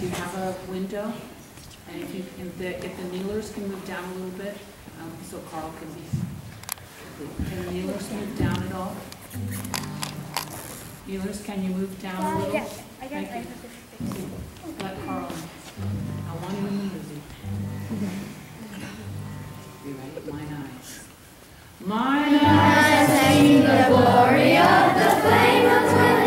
have a window, and if the kneelers can move down a little bit, so Carl can be. Can the kneelers move down at all? Kneelers, can you move down a little? Yes, I got it. Let Carl. I want him in the music. You ready? Mine eyes. Mine eyes have seen the glory of the flame of